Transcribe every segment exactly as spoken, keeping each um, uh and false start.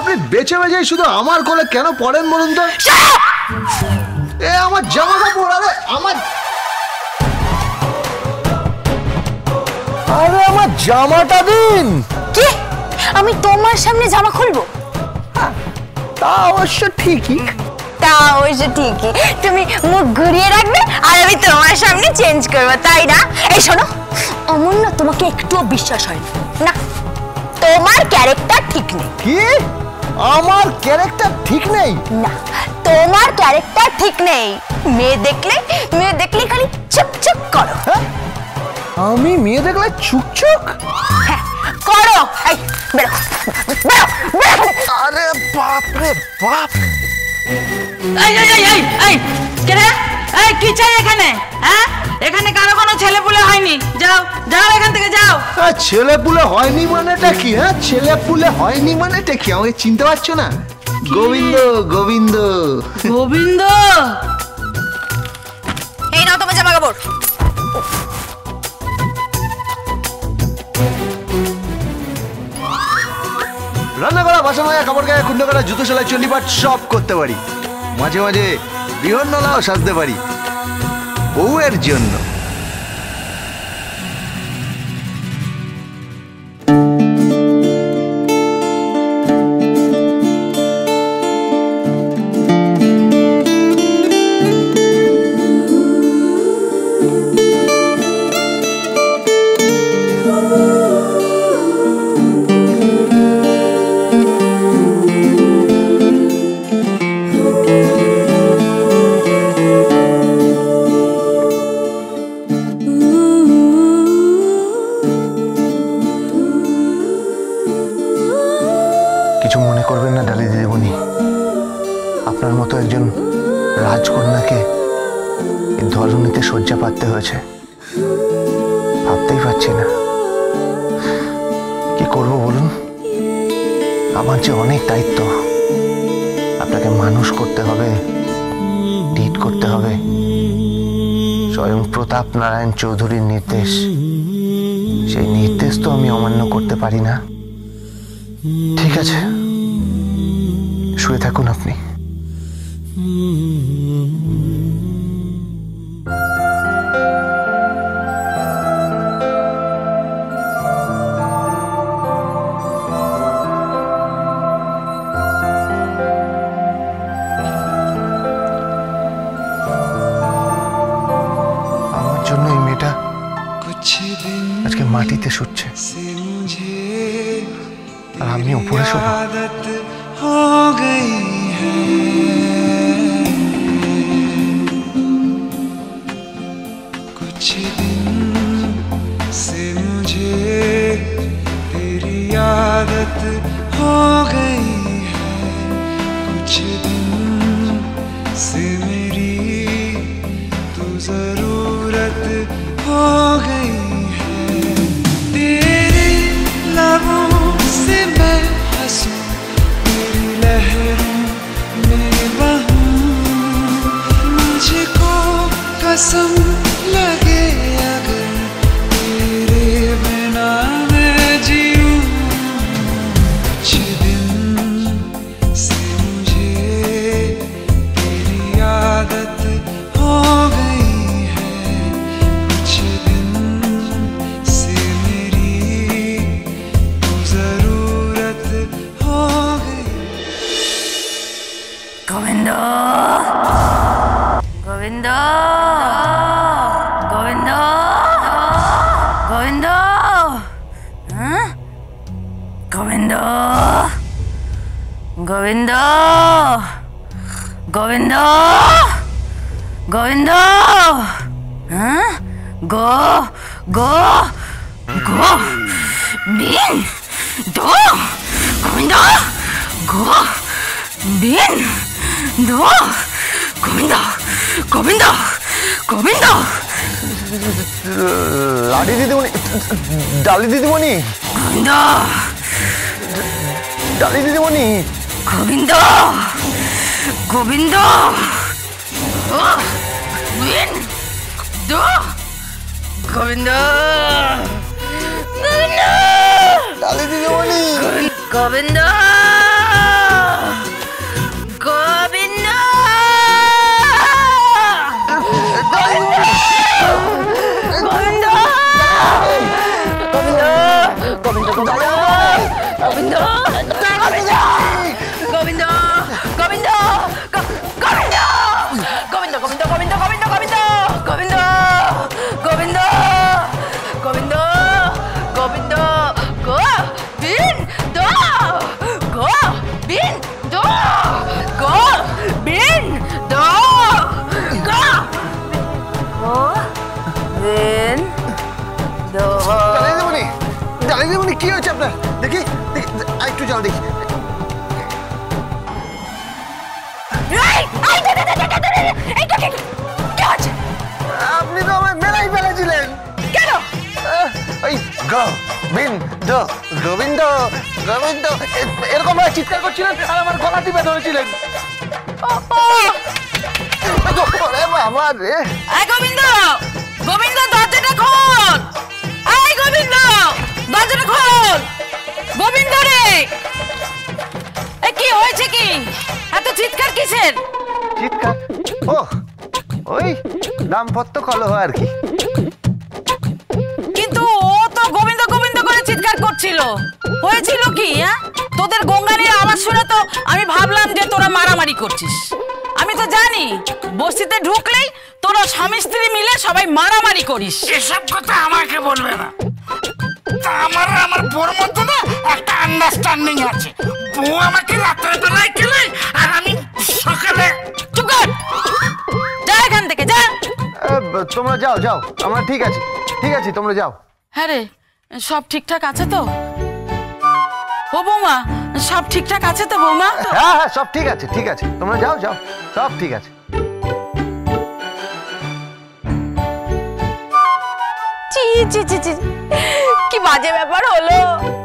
আপনি বেছে বেছে শুধু আমার কোলে কেন পড়েন বলুন তো? এ আমার জামা কাপড়, আরে আমার আরে আমার জামাটা দিন। কি আমি তোমার সামনে জামা খুলবো? তা অবশ্য ঠিকই, তা অবশ্য ঠিকই। তুমি মুখ ঘুরিয়ে রাখবে আর আমি তোমার সামনে চেঞ্জ করবো, তাই না? এই শোনো, অমূল্য তোমাকে একটুও বিশ্বাস হয় না, তোমার ক্যারেক্টার ঠিক নেই। কি আমার ক্যারেক্টার ঠিক নেই? না, তোমার ক্যারেক্টার ঠিক নেই। মেয়ে দেখলে মেয়ে দেখলে খালি চুপ চুপ করো। হ্যাঁ, আমি মেয়ে দেখলে চুপচুপ হ্যাঁ করো। এই বেরো বেরো বেরো। আরে বাপ রে বাপ। এই এই এই এই এই কে রে? এই কি চাই এখানে? হ্যাঁ, এখানে কারো কোনো ছেলে পুলে হয়নি। যাও যাও এখান থেকে যাও। ছেলে পুলে হয়নি মানেটা কি? হ্যাঁ, ছেলে পুলে হয়নি মানেটা কি? আমাকে চিনতে পারছো না? গোবিন্দ গোবিন্দ গোবিন্দ। এই নাও তোমার জামা কাপড়। রান্না করা, বাসন মাজা, কাপড় গায়ে, কুন্ড করা, জুতো সেলাই, চণ্ডীপাঠ সব করতে পারি। মাঝে মাঝে বৃহন্নলাও সাজতে পারি বউয়ের জন্য। কিছু মনে করবেন না ডালি দিদিমণি, আপনার মতো একজন রাজকন্যাকে এই ধরনীতে শয্যা পাততে হয়েছে। ভাবতেই পারছি না কি করব বলুন। আমার যে অনেক দায়িত্ব, আপনাকে মানুষ করতে হবে, ট্রিট করতে হবে। স্বয়ং প্রতাপ নারায়ণ চৌধুরীর নির্দেশ, সেই নির্দেশ তো আমি অমান্য করতে পারি না। ঠিক আছে, শুয়ে থাকুন আপনি। আমার জন্য এই মেয়েটা আজকে মাটিতে শুচ্ছে, আর আমি উপরে শোবো। हो गई है कुछ दिन से मुझे तेरी आदत हो गई है, कुछ दिन से मेरी तू जरूरत हो गई है। तेरे लबों से मैं हंसूं, तेरी लहरों में बहूं, मुझको कसम लगे अगर तेरे बिना मैं जीऊं। कुछ दिन से मुझे तेरी आदत हो गई है, कुछ दिन से मेरी तू जरूरत हो गई। गोविंद गोविंद गोविंद गोविंद हाँ? गोविंद गोविंद गोविंद गोविंद हाँ? गो गो गो दिन दो गोविंद गो दिन दो गोविंद गोविंद गोविंद। লাডি দিদিমণি, ডালি দিদিমণি, गोविंद ডালি দিদিমণি, गोविंद गोविंद दिन दो गोविंद गोविंद ডালি দিদিমণি। गोविंद গোবিন্দ গোবিন্দ গোবিন্দ গোবিন্দ গোবিন্দ গোবিন্দ গোবিন্দ গোবিন্দ গোবিন্দ গোবিন্দ গোবিন্দ গোবিন্দ গোবিন্দ গোবিন্দ গোবিন্দ গোবিন্দ গোবিন্দ ডালিদিমণি, ডালিদিমণি কি হয়েছে আপনার? দেখি দেখি, একটু যাও দেখি। আপনি তো আমার মেলাই ফেলেছিলেন। কেন? ওই গোবিন্দ গোবিন্দ গোবিন্দ এরকম ভাবে চিৎকার করছিলেন আর আমার গলা টিপে ধরেছিলেন। আমার রে গোবিন্দ গোবিন্দ দরজাটা খোল! এই গোবিন্দ দরজাটা খোল! গোবিন্দ রে, এ কি হয়েছে? কি এত চিৎকার কিসের? চিৎকার? ও ওই দাম্পত্য কলহ আর কি। কিন্তু ও তো গোবিন্দ গোবিন্দ করে চিৎকার করছিল, হয়েছিল কি? হ্যাঁ, তোদের গঙ্গানির আওয়াজ শুনে তো আমি ভাবলাম যে তোরা মারামারি করছিস। আমি তো জানি বস্তিতে ঢুকলেই তোরা স্বামী স্ত্রী মিলে সবাই মারামারি করিস। এসব কথা আমাকে বলবে না। তা আমার আমার বোর মধ্যে না একটা আন্ডারস্ট্যান্ডিং আছে। বউ আমাকে রাত্রে বেলায় খেলে আর আমি সকালে। চুপ কর, যা এখান থেকে যা। তোমরা যাও যাও, আমরা ঠিক আছে ঠিক আছে তোমরা যাও। হ্যাঁ রে, সব ঠিকঠাক আছে তো? ও বৌমা, সব ঠিকঠাক আছে তো বৌমা? হ্যাঁ হ্যাঁ সব ঠিক আছে ঠিক আছে, তোমরা যাও যাও, সব ঠিক আছে। ছি ছি ছি ছি, কি বাজে ব্যাপার হলো।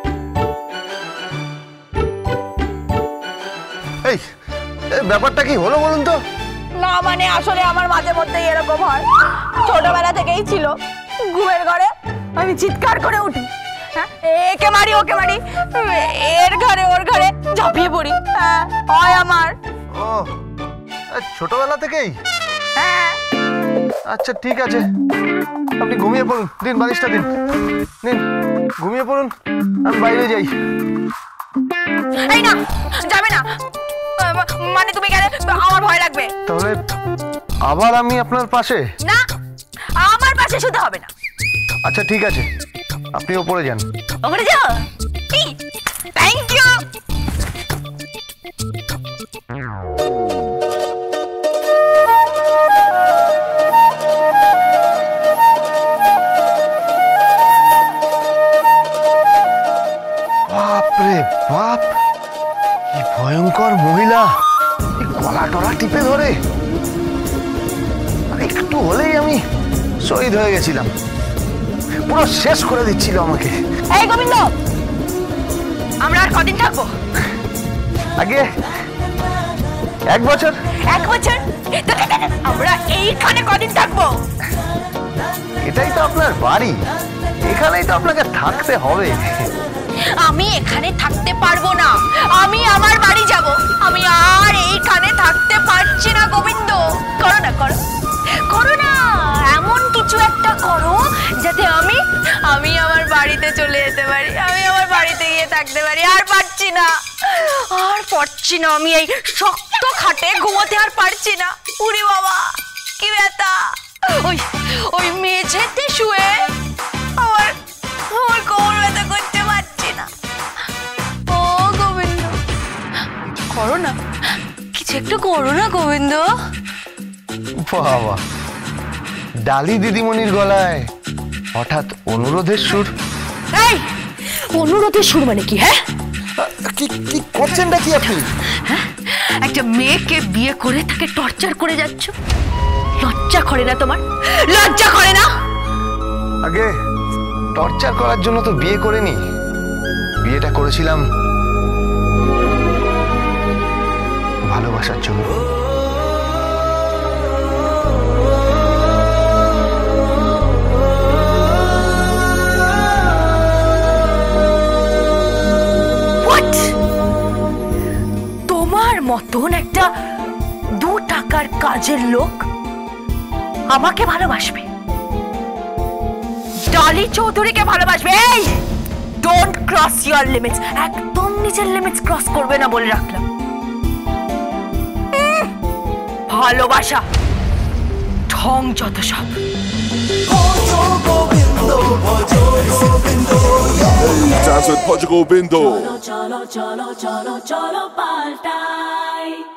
এই ব্যাপারটা কি হলো বলুন তো? না মানে আসলে আমার মাঝে মধ্যে এরকম হয়, ছোটবেলা থেকেই ছিল। ঘুমের ঘরে আমি চিৎকার করে উঠি, হ্যাঁ একে মারি ওকে মারি, এর ঘরে ওর ঘরে ঝাঁপিয়ে পড়ি। হ্যাঁ হয় আমার। ও ছোটবেলা থেকেই? হ্যাঁ। আচ্ছা ঠিক আছে, আপনি ঘুমিয়ে পড়ুন, দিন বালিশটা দিন, নিন ঘুমিয়ে পড়ুন, আমি বাইরে যাই। এই না, যাবে না, মানে তুমি গেলে আমার ভয় লাগবে। তাহলে আবার আমি আপনার পাশে? না, আমার পাশে শুতে হবে না। আচ্ছা ঠিক আছে, আপনি ওপরে যান। ওপরে যাও? Thank you. বাপরে বাপ, কি ভয়ঙ্কর মহিলা! গলা টলা টিপে ধরে, আর একটু হলেই আমি শহীদ হয়ে গেছিলাম। পুরো শেষ করে দিচ্ছিল আমাকে। এই গোবিন্দ, আমরা আর কদিন থাকবো? আগে এক বছর। এক বছর? আমরা এইখানে কদিন থাকবো? এটাই তো আপনার বাড়ি, এখানেই তো আপনাকে থাকতে হবে। আমি এখানে থাকতে পারবো না, আমি আমার বাড়ি যাব। আমি আর এইখানে থাকতে পারছি না গোবিন্দ। করো না, করো করো না, এমন কিছু একটা করো যাতে আমি আমি আমার বাড়িতে চলে যেতে পারি, আমি আমার বাড়িতে গিয়ে থাকতে পারি। আর পারছি না, আর পারছি না, আমি এই শক্ত খাটে ঘুমোতে আর পারছি না। উরি বাবা, কি ব্যথা! ওই ওই মেঝেতে শুয়ে আমার আমার কোমর ব্যথা করতে পারছি না। ও গোবিন্দ, করো না, কিছু একটু করো না গোবিন্দ। বাবা, ডালি দিদিমণির গলায় হঠাৎ অনুরোধের সুর। এই অনুরোধের সুর মানে কি? হ্যাঁ, কি কি করছেনটা কি আপনি? হ্যাঁ, একটা মেয়েকে বিয়ে করে তাকে টর্চার করে যাচ্ছ, লজ্জা করে না তোমার? লজ্জা করে না? আগে টর্চার করার জন্য তো বিয়ে করিনি, বিয়েটা করেছিলাম ভালোবাসার জন্য। তোমার মতন একটা দু টাকার কাজের লোক আমাকে ভালোবাসবে? ডালি চৌধুরীকে ভালোবাসবে? এই ডোন্ট ক্রস ইওর লিমিটস, একদম নিজের লিমিটস ক্রস করবে না বলে রাখলাম। ভালোবাসা ঢং যত সব। Dance with Portugal Bindo. Cholo, cholo, cholo, cholo, cholo, paltai.